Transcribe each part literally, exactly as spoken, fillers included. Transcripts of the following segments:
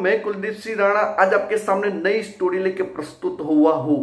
मैं कुलदीप सिंह राणा आज आपके सामने नई स्टोरी लेके प्रस्तुत हुआ हूँ।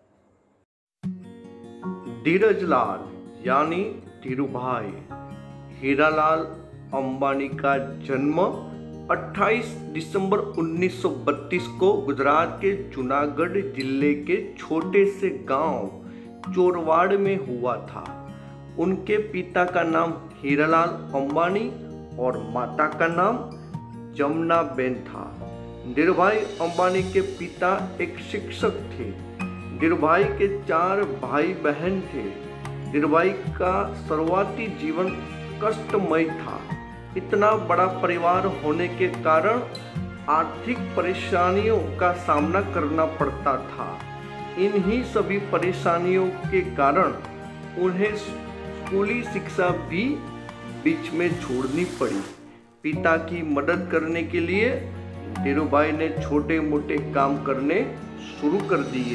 धीरज लाल यानी धीरूभाई हीरालाल अंबानी का जन्म अट्ठाईस दिसंबर उन्नीस सौ बत्तीस को गुजरात के जूनागढ़ जिले के छोटे से गांव चोरवाड़ में हुआ था। उनके पिता का नाम हीरालाल अंबानी और माता का नाम जमुना बेन था। धीरूभाई अंबानी के पिता एक शिक्षक थे। धीरूभाई के चार भाई बहन थे। धीरूभाई का शुरुआती जीवन कष्टमय था। इतना बड़ा परिवार होने के कारण आर्थिक परेशानियों का सामना करना पड़ता था। इन्हीं सभी परेशानियों के कारण उन्हें स्कूली शिक्षा भी बीच में छोड़नी पड़ी। पिता की मदद करने के लिए धीरूभाई ने छोटे मोटे काम करने शुरू कर दिए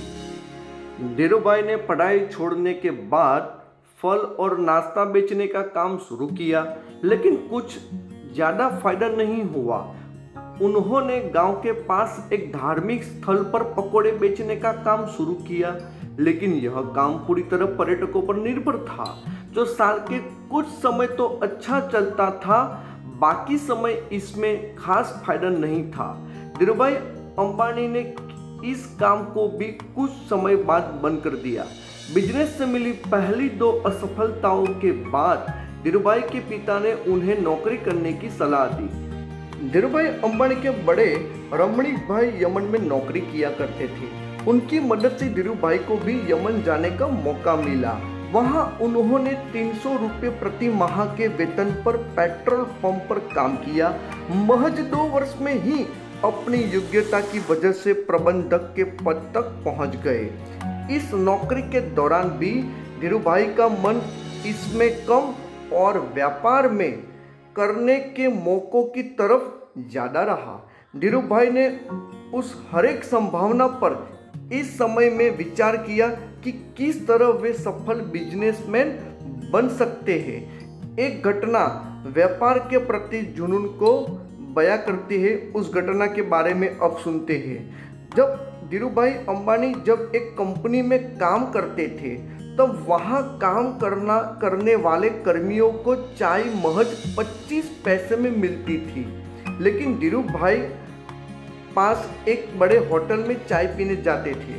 थे। धीरूभाई ने पढ़ाई छोड़ने के बाद फल और नाश्ता बेचने का काम शुरू किया, लेकिन कुछ ज़्यादा फायदा नहीं हुआ। उन्होंने गांव के पास एक धार्मिक स्थल पर पकोड़े बेचने का काम शुरू किया, लेकिन यह काम पूरी तरह पर्यटकों पर निर्भर था। जो साल के कुछ समय तो अच्छा चलता था, बाकी समय इसमें खास फायदा नहीं था। धीरूभाई अंबानी ने इस काम को भी कुछ समय बाद बंद कर दिया। बिजनेस से मिली पहली दो असफलताओं के बाद धीरूभाई के पिता ने उन्हें नौकरी करने की सलाह दी। धीरूभाई अंबानी के बड़े रमणीक भाई यमन में नौकरी किया करते थे। उनकी मदद से धीरूभाई को भी यमन जाने का मौका मिला। वहां उन्होंने तीन सौ रुपये प्रति माह के वेतन पर पेट्रोल पंप पर काम किया। महज दो वर्ष में ही अपनी योग्यता की वजह से प्रबंधक के पद तक पहुंच गए। इस नौकरी के दौरान भी धीरूभाई का मन इसमें कम और व्यापार में करने के मौकों की तरफ ज़्यादा रहा। धीरूभाई ने उस हरेक संभावना पर इस समय में विचार किया कि किस तरह वे सफल बिजनेसमैन बन सकते हैं। एक घटना व्यापार के प्रति जुनून को बयां करती है। उस घटना के बारे में अब सुनते हैं। जब धीरूभाई अंबानी जब एक कंपनी में काम करते थे, तब वहां काम करना करने वाले कर्मियों को चाय महज पच्चीस पैसे में मिलती थी, लेकिन धीरूभाई पास एक बड़े होटल में चाय पीने जाते थे,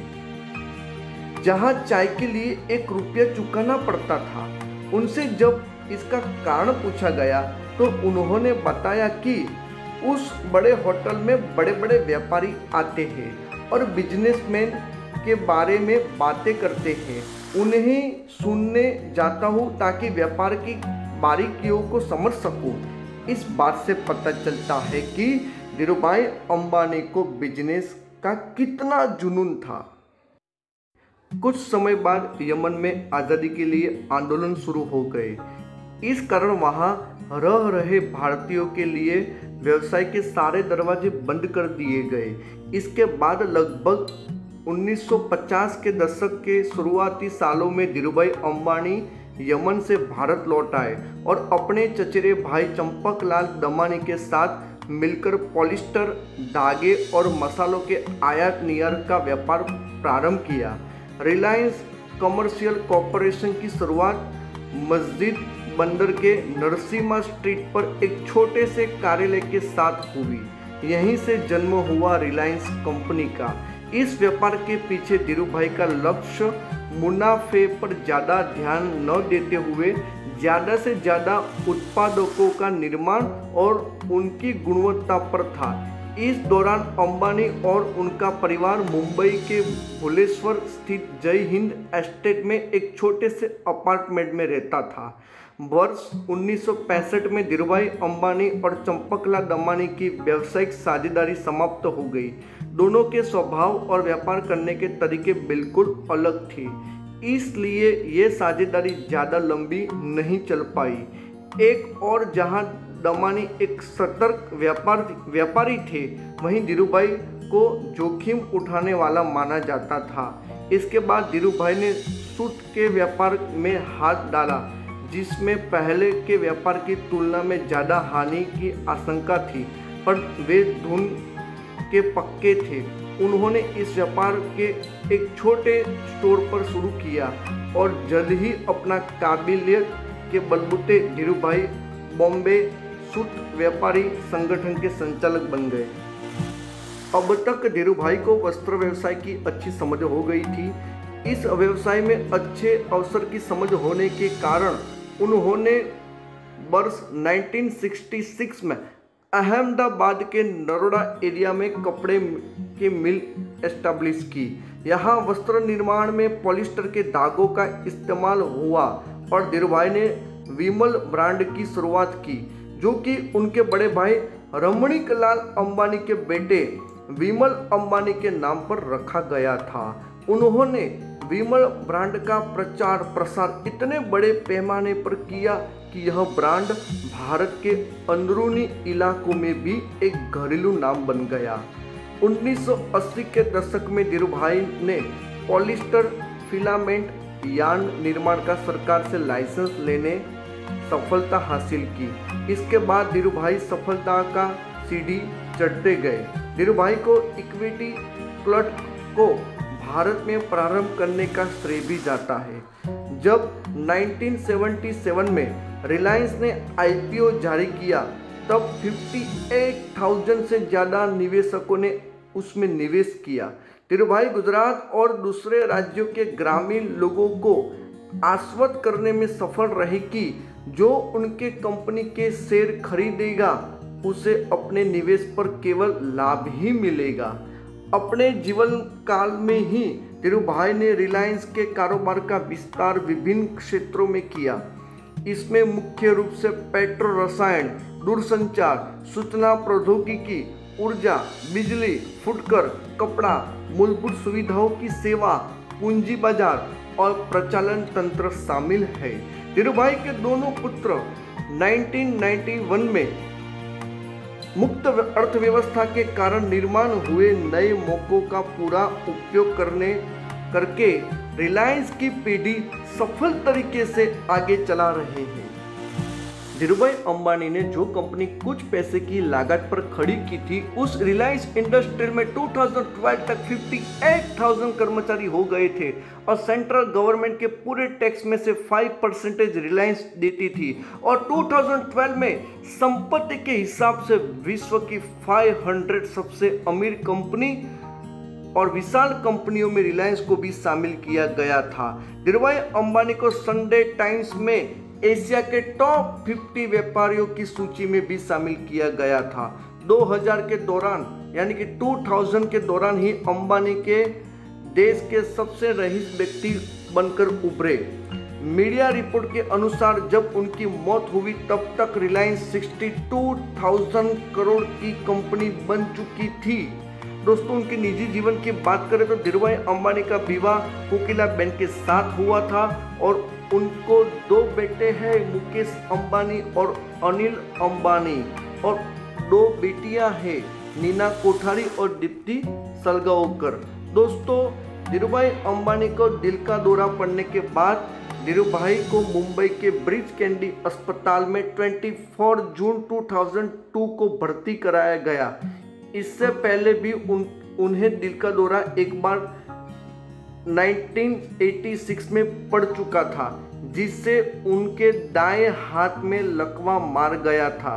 जहां चाय के लिए एक रुपया चुकाना पड़ता था। उनसे जब इसका कारण पूछा गया तो उन्होंने बताया कि उस बड़े होटल में बड़े बड़े व्यापारी आते हैं और बिजनेसमैन के बारे में बातें करते हैं। उन्हें सुनने जाता हूँ ताकि व्यापार की बारीकियों को समझ सकूँ। इस बात से पता चलता है कि धीरूभाई अंबानी को बिजनेस का कितना जुनून था। कुछ समय बाद यमन में आज़ादी के लिए आंदोलन शुरू हो गए। इस कारण वहां रह रहे भारतीयों के लिए व्यवसाय के सारे दरवाजे बंद कर दिए गए। इसके बाद लगभग उन्नीस सौ पचास के दशक के शुरुआती सालों में धीरूभाई अंबानी यमन से भारत लौट आए और अपने चचेरे भाई चंपकलाल दमानी के साथ मिलकर पॉलिस्टर, धागे और मसालों के आयात निर्यात का व्यापार प्रारंभ किया। रिलायंस कमर्शियल कॉरपोरेशन की शुरुआत मस्जिद बंदर के नरसिम्हा स्ट्रीट पर एक छोटे से कार्यालय के साथ हुई। यहीं से जन्म हुआ रिलायंस कंपनी का। इस व्यापार के पीछे धीरूभाई का लक्ष्य मुनाफे पर ज़्यादा ध्यान न देते हुए ज़्यादा से ज़्यादा उत्पादकों का निर्माण और उनकी गुणवत्ता पर था। इस दौरान अंबानी और उनका परिवार मुंबई के भुवनेश्वर स्थित जय हिंद एस्टेट में एक छोटे से अपार्टमेंट में रहता था। वर्ष उन्नीस सौ पैंसठ में धीरूभाई अंबानी और चंपकलाल दमानी की व्यावसायिक साझेदारी समाप्त हो गई। दोनों के स्वभाव और व्यापार करने के तरीके बिल्कुल अलग थे, इसलिए ये साझेदारी ज़्यादा लंबी नहीं चल पाई। एक और जहां दमानी एक सतर्क व्यापार व्यापारी थे, वहीं धीरूभाई को जोखिम उठाने वाला माना जाता था। इसके बाद धीरूभाई ने सूत के व्यापार में हाथ डाला, जिसमें पहले के व्यापार की तुलना में ज़्यादा हानि की आशंका थी, पर वे धुन के पक्के थे। उन्होंने इस व्यापार के एक छोटे स्टोर पर शुरू किया और जल्द ही अपना काबिलियत के बलबूते धीरूभाई बॉम्बे सूत व्यापारी संगठन के संचालक बन गए। अब तक धीरूभाई को वस्त्र व्यवसाय की अच्छी समझ हो गई थी। इस व्यवसाय में अच्छे अवसर की समझ होने के कारण उन्होंने वर्ष उन्नीस सौ छियासठ में अहमदाबाद के नरोडा एरिया में कपड़े के मिल एस्टेब्लिश की। यहाँ वस्त्र निर्माण में पॉलिस्टर के धागों का इस्तेमाल हुआ और धीरूभाई ने विमल ब्रांड की शुरुआत की, जो कि उनके बड़े भाई रमणीक लाल अंबानी के बेटे विमल अंबानी के नाम पर रखा गया था। उन्होंने विमल ब्रांड का प्रचार प्रसार इतने बड़े पैमाने पर किया कि यह ब्रांड भारत के अंदरूनी इलाकों में भी एक घरेलू नाम बन गया। उन्नीस सौ अस्सी के दशक में धीरूभाई ने पॉलिस्टर फिलामेंट यार्न निर्माण का सरकार से लाइसेंस लेने सफलता हासिल की। इसके बाद धीरूभाई सफलता का सीढ़ी चढ़ते गए। धीरूभाई को इक्विटी प्लॉट को भारत में प्रारंभ करने का श्रेय भी जाता है। जब उन्नीस सौ सतहत्तर में रिलायंस ने आईपीओ जारी किया तब अट्ठावन हज़ार से ज़्यादा निवेशकों ने उसमें निवेश किया। धीरूभाई गुजरात और दूसरे राज्यों के ग्रामीण लोगों को आश्वस्त करने में सफल रहे कि जो उनके कंपनी के शेयर खरीदेगा उसे अपने निवेश पर केवल लाभ ही मिलेगा। अपने जीवन काल में ही धीरूभाई ने रिलायंस के कारोबार का विस्तार विभिन्न क्षेत्रों में किया। इसमें मुख्य रूप से पेट्रो रसायन, दूरसंचार, सूचना प्रौद्योगिकी, ऊर्जा, बिजली, फुटकर, कपड़ा, मूलभूत सुविधाओं की सेवा, पूंजी बाजार और प्रचालन तंत्र शामिल है। धीरूभाई के दोनों पुत्र उन्नीस सौ इक्यानवे में मुक्त अर्थव्यवस्था के कारण निर्माण हुए नए मौकों का पूरा उपयोग करने करके रिलायंस की पीढ़ी सफल तरीके से आगे चला रहे हैं। धीरूभाई अंबानी ने जो कंपनी कुछ पैसे की लागत पर खड़ी की थी, उस रिलायंस इंडस्ट्रीज में दो हज़ार बारह तक अट्ठावन हज़ार कर्मचारी हो गए थे और सेंट्रल गवर्नमेंट के पूरे टैक्स में से पाँच परसेंटेज रिलायंस देती थी और दो हज़ार बारह में संपत्ति के हिसाब से विश्व की पाँच सौ सबसे अमीर कंपनी और विशाल कंपनियों में रिलायंस को भी शामिल किया गया था। धीरूभाई अंबानी को संडे टाइम्स में एशिया के टॉप पचास व्यापारियों की सूची में भी शामिल किया गया था। दो हज़ार के दौरान यानी कि दो हज़ार के दौरान ही अंबानी के देश के सबसे रईस व्यक्ति बनकर उभरे। मीडिया रिपोर्ट के अनुसार जब उनकी मौत हुई तब तक रिलायंस बासठ हज़ार करोड़ की कंपनी बन चुकी थी। दोस्तों, उनके निजी जीवन की बात करें तो धीरूभाई अंबानी का विवाह कोकिलाबेन के साथ हुआ था और उनको दो बेटे हैं, मुकेश अंबानी और अनिल अंबानी, और दो बेटियां हैं, नीना कोठारी और दीप्ति सलगाओकर। दोस्तों, धीरूभाई अंबानी को दिल का दौरा पड़ने के बाद धीरूभाई को मुंबई के ब्रीच कैंडी अस्पताल में चौबीस जून दो हज़ार दो को भर्ती कराया गया। इससे पहले भी उन उन्हें दिल का दौरा एक बार उन्नीस सौ छियासी में पड़ चुका था, जिससे उनके दाएं हाथ में लकवा मार गया था।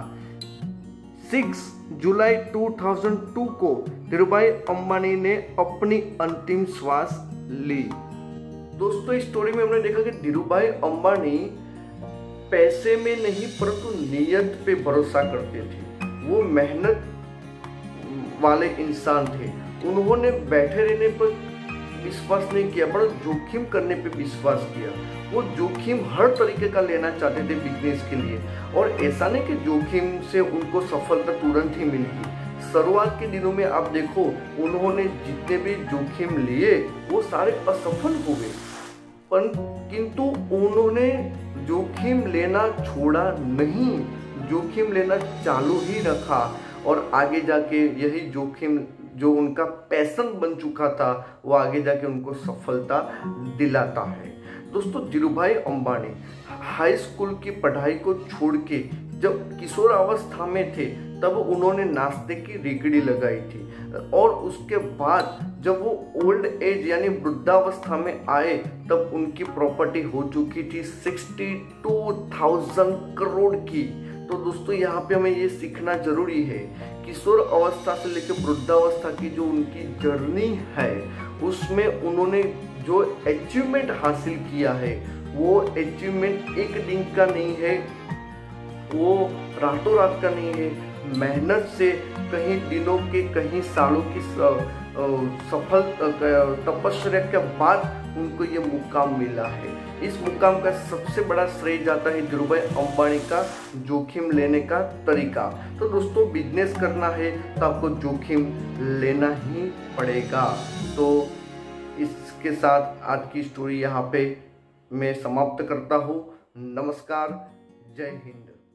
छह जुलाई दो हज़ार दो को धीरूभाई अंबानी ने अपनी अंतिम श्वास ली। दोस्तों, इस स्टोरी में हमने देखा कि धीरूभाई अंबानी पैसे में नहीं परंतु नियत पे भरोसा करते थे। वो मेहनत वाले इंसान थे। उन्होंने बैठे रहने पर विश्वास नहीं किया, पर जोखिम करने पे विश्वास किया। वो जोखिम हर तरीके का लेना चाहते थे बिजनेस के लिए, और ऐसा नहीं कि जोखिम से उनको सफलता तुरंत ही मिलेगी। शुरुआत के दिनों में आप देखो, उन्होंने जितने भी जोखिम लिए वो सारे असफल हो गए, पर किंतु उन्होंने जोखिम लेना छोड़ा नहीं, जोखिम लेना चालू ही रखा और आगे जाके यही जोखिम जो उनका पैशन बन चुका था वो आगे जाके उनको सफलता दिलाता है। दोस्तों, धीरूभाई अंबानी हाई स्कूल की पढ़ाई को छोड़ के जब किशोर अवस्था में थे तब उन्होंने नाश्ते की रेकड़ी लगाई थी, और उसके बाद जब वो ओल्ड एज यानी वृद्धावस्था में आए तब उनकी प्रॉपर्टी हो चुकी थी सिक्सटी टू थाउजेंड करोड़ की। तो दोस्तों यहाँ पे हमें ये सीखना जरूरी है, किशोर अवस्था से लेकर वृद्धावस्था की जो उनकी जर्नी है उसमें उन्होंने जो अचीवमेंट हासिल किया है वो अचीवमेंट एक दिन का नहीं है, वो रातों रात का नहीं है, मेहनत से कहीं दिनों के कहीं सालों की सफल तपस्या के बाद उनको ये मुकाम मिला है। इस मुकाम का सबसे बड़ा श्रेय जाता है धीरूभाई अंबानी का जोखिम लेने का तरीका। तो दोस्तों बिजनेस करना है तो आपको जोखिम लेना ही पड़ेगा। तो इसके साथ आज की स्टोरी यहाँ पे मैं समाप्त करता हूँ। नमस्कार, जय हिंद।